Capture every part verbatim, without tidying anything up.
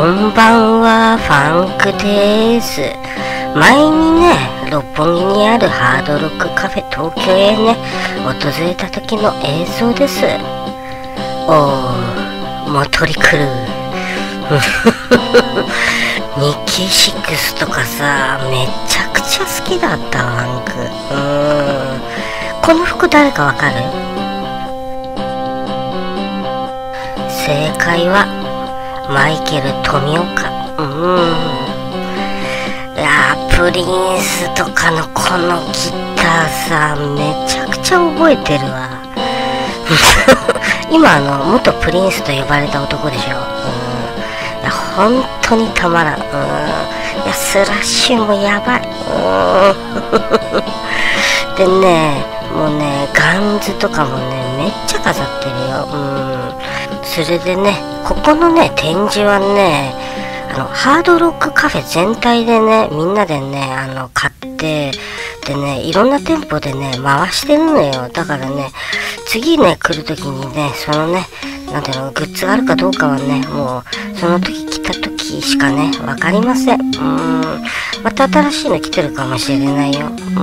んばんは、ファンクです。前にね、六本木にあるハードロックカフェ東京へね、訪れた時の映像です。おー、もうトリクル。ニッキーシックスとかさ、めちゃくちゃ好きだったファンク。うーん。この服誰かわかる？正解は、マイケル富岡。うーん。いやー、プリンスとかのこのギターさ、めちゃくちゃ覚えてるわ。今あの、元プリンスと呼ばれた男でしょ。うん。いや、本当にたまらん。うん。いや、スラッシュもやばい。うん。でね、もうね、ガンズとかもね、めっちゃ飾ってるよ。うん。それでね、ここのね、展示はね、あの、ハードロックカフェ全体でね、みんなでね、あの、買って、でね、いろんな店舗でね、回してるのよ。だからね、次ね、来るときにね、そのね、なんていうの、グッズがあるかどうかはね、もう、その時来た時しかね、わかりません。うーん。また新しいの来てるかもしれないよ。うん。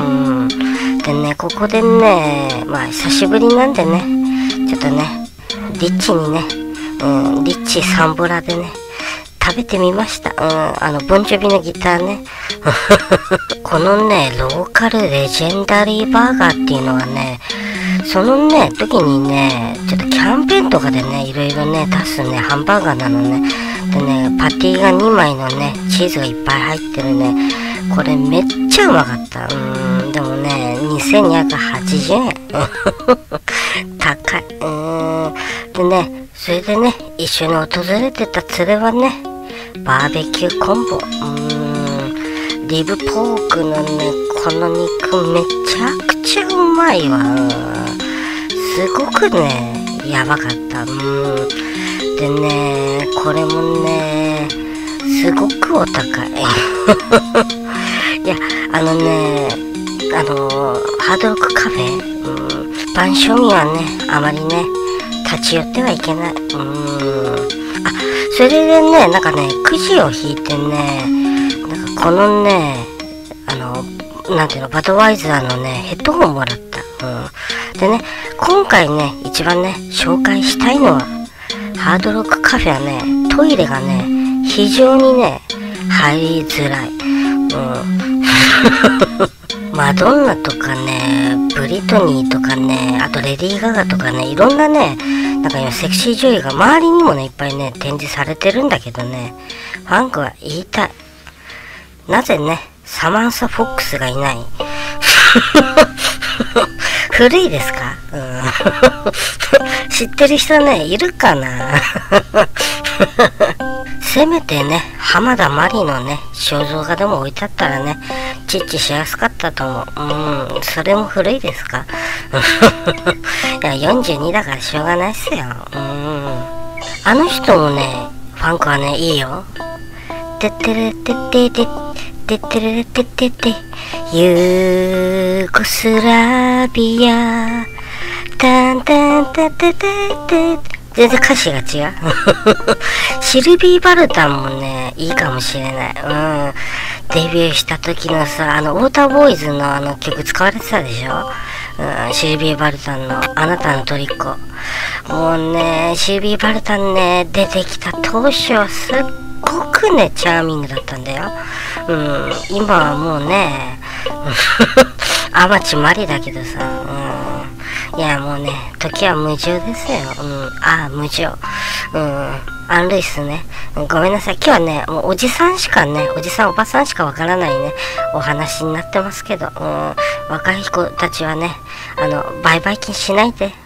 でね、ここでね、まあ、久しぶりなんでね、ちょっとね、リッチにね、うん、リッチサンボラでね、食べてみました。うん、あの、ボンジョビのギターね。このね、ローカルレジェンダリーバーガーっていうのはね、そのね、時にね、ちょっとキャンペーンとかでね、いろいろね、出すね、ハンバーガーなのね。でね、パティがにまいのね、チーズがいっぱい入ってるね。これめっちゃうまかった。うーん、でもね、にせんにひゃくはちじゅうえん。高い。うーん。でね、それでね、一緒に訪れてた連れはね、バーベキューコンボ。うーん。リブポークのね、この肉めちゃくちゃうまいわ。すごくね、やばかった。うん。でね、これもね、すごくお高い。いや、あのね、あの、ハードロックカフェ、うん、一般庶民はね、あまりね、立ち寄ってはいけない。うん。あ、それでね、なんかね、くじを引いてね、なんかこのね、あの、なんていうの、バドワイザーのね、ヘッドホンもらった。うん。でね、今回ね、一番ね、紹介したいのは、ハードロックカフェはね、トイレがね、非常にね、入りづらい。うん。マドンナとかね、ブリトニーとかね、あとレディー・ガガとかね、いろんなね、なんか今セクシー女優が周りにもね、いっぱいね、展示されてるんだけどね、ファンクは言いたい。なぜね、サマンサ・フォックスがいない？古いですか？うん、知ってる人ね、いるかな？せめてね、浜田マリのね、肖像画でも置いてあったらね、チッチしやすかったと思う。うん、それも古いですか？いや、よんじゅうにだからしょうがないっすよ。うん。あの人もね、ファンクはね、いいよ。てってれてってて、てってれてってて、ユーゴスラビア、タンタンタタタタ、全然歌詞が違う。シルビー・バルタンもね、いいかもしれない。うん。デビューした時のさ、あの、ウォーターボーイズのあの曲使われてたでしょ？うん、シルビー・バルタンのあなたの虜。もうね、シルビー・バルタンね、出てきた当初はすっごくね、チャーミングだったんだよ。うん、今はもうね、アマチマリだけどさ、うん、いやもうね、時は無情ですよ。うん、ああ、無情。うん、アン・ルイスね。ごめんなさい。今日はね、もうおじさんしかね、おじさんおばさんしかわからないね、お話になってますけど、うん、若い子たちはね、あの、売買金しないで。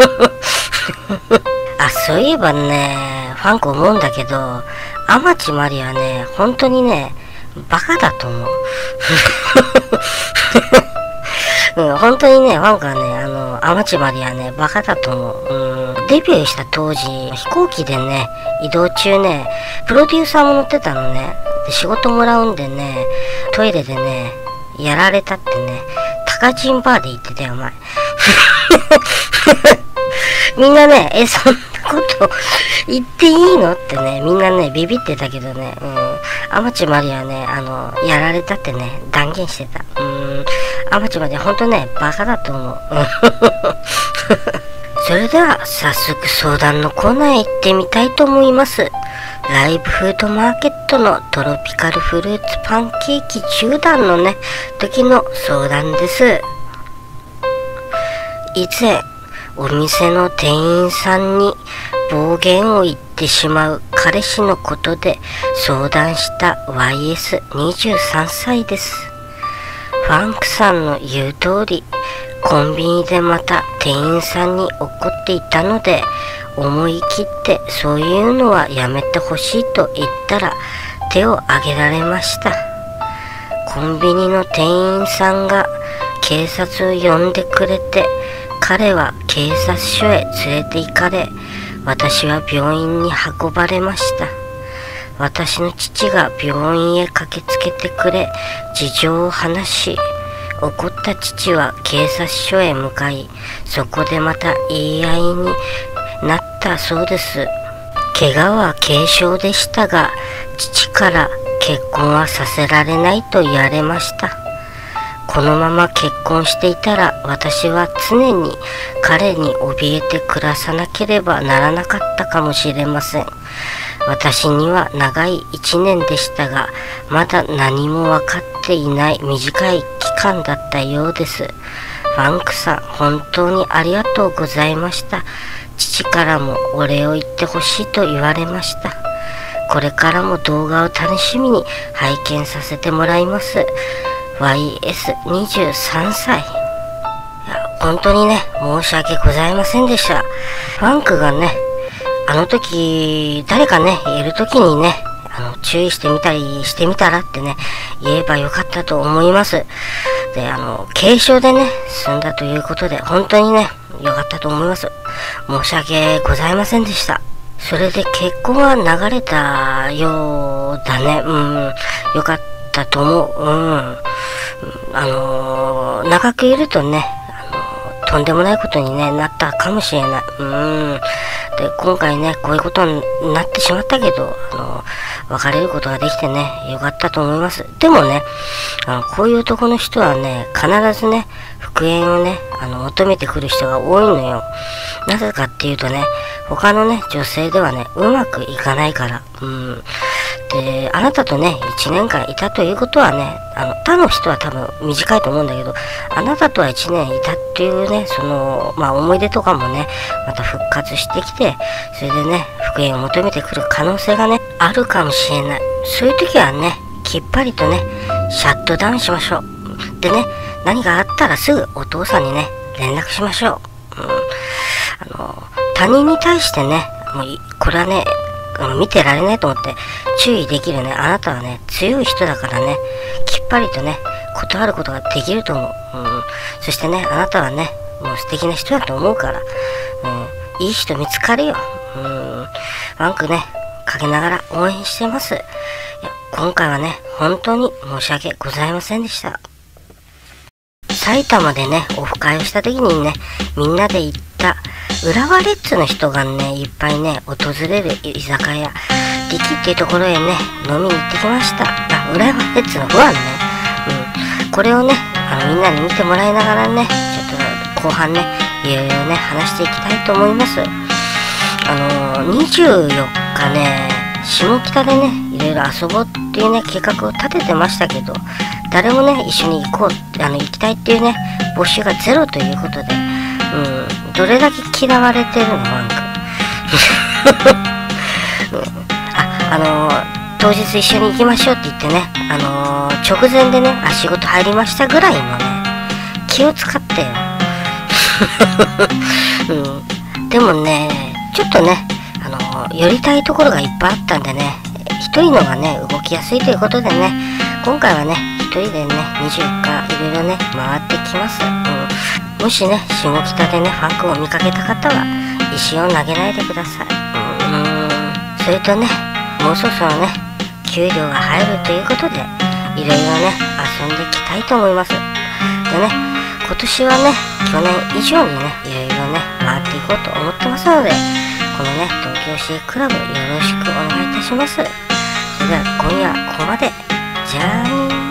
あ、そういえばね、ファンク思うんだけど、アマチマリはね、本当にね、バカだと思う。うん、本当にね、ファンクはね、あの、アマチマリはね、バカだと思う。うん、デビューした当時、飛行機でね、移動中ね、プロデューサーも乗ってたのね。で、仕事もらうんでね、トイレでね、やられたってね、タカチンバーで言ってたよ、お前。みんなね、え、そんなこと言っていいのってね、みんなね、ビビってたけどね、うん、天地マリはね、あの、やられたってね、断言してた。うん、天地マリはほんとね、バカだと思う。それでは、早速相談のコーナーへ行ってみたいと思います。ライブフードマーケットのトロピカルフルーツパンケーキじゅう段のね、時の相談です。以前、お店の店員さんに暴言を言ってしまう彼氏のことで相談した ワイエスにじゅうさん 歳です。ファンクさんの言う通り、コンビニでまた店員さんに怒っていたので、思い切ってそういうのはやめてほしいと言ったら手を挙げられました。コンビニの店員さんが警察を呼んでくれて、彼は警察署へ連れて行かれ、私は病院に運ばれました。私の父が病院へ駆けつけてくれ、事情を話し、怒った父は警察署へ向かい、そこでまた言い合いになったそうです。怪我は軽傷でしたが、父から結婚はさせられないと言われました。このまま結婚していたら、私は常に彼に怯えて暮らさなければならなかったかもしれません。私には長い一年でしたが、まだ何も分かっていない短い期間だったようです。ファンクさん、本当にありがとうございました。父からもお礼を言ってほしいと言われました。これからも動画を楽しみに拝見させてもらいます。ワイエスにじゅうさん 歳。いや、本当にね、申し訳ございませんでした。ファンクがね、あの時、誰かね、いる時にね、あの、注意してみたりしてみたらってね、言えばよかったと思います。で、あの、軽傷でね、済んだということで、本当にね、よかったと思います。申し訳ございませんでした。それで結婚は流れたようだね。うん、よかったと思う。うん。あのー、長くいるとね、あのー、とんでもないことに、ね、なったかもしれない。うん。で、今回ね、こういうことになってしまったけど、あのー、別れることができてね、よかったと思います。でもね、あのこういう男の人はね、必ずね、復縁をね、あの、求めてくる人が多いのよ。なぜかっていうとね、他のね、女性ではね、うまくいかないから。うん。で、あなたとね、いちねんかんいたということはね、あの、他の人は多分短いと思うんだけど、あなたとはいちねんいたっていうね、その、まあ思い出とかもね、また復活してきて、それでね、復縁を求めてくる可能性がね、あるかもしれない。そういう時はね、きっぱりとね、シャットダウンしましょう。でね、何かあったらすぐお父さんにね、連絡しましょう。うん、あの、他人に対してね、もうこれはね、見てられないと思って注意できるね、あなたはね、強い人だからね、きっぱりとね、断ることができると思う。うん、そしてね、あなたはね、もう素敵な人だと思うから、うん、いい人見つかるよ。うん、ワンクね、かけながら応援してます。いや、今回はね、本当に申し訳ございませんでした。埼玉でね、オフ会をした時にね、みんなで行った浦和レッズの人がね、いっぱいね、訪れる居酒屋、リキっていうところへね、飲みに行ってきました。あ、浦和レッズのファンね。うん。これをね、あのみんなに見てもらいながらね、ちょっと後半ね、いろいろね、話していきたいと思います。あのー、にじゅうよっかね、下北でね、いろいろ遊ぼうっていうね、計画を立ててましたけど、誰もね、一緒に行こう、あの、行きたいっていうね、募集がゼロということで、うん、どれだけ嫌われてるの、なんか。うん、あ、あのー、当日一緒に行きましょうって言ってね、あのー、直前でね、あ、仕事入りましたぐらいのね、気を使ってよ。うん、でもね、ちょっとね、あのー、寄りたいところがいっぱいあったんでね、一人のがね、動きやすいということでね、今回はね、一人でね、にじゅうよっかいろいろね、回ってきます。うん、もしね、下北でね、ファンクを見かけた方は、石を投げないでください。うん、それとね、もうそろそろね、給料が入るということで、いろいろね、遊んでいきたいと思います。でね、今年はね、去年以上にね、いろいろね、回っていこうと思ってますので、 このね東京シークラブよろしくお願いいたします。それでは今夜ここまで。じゃーん。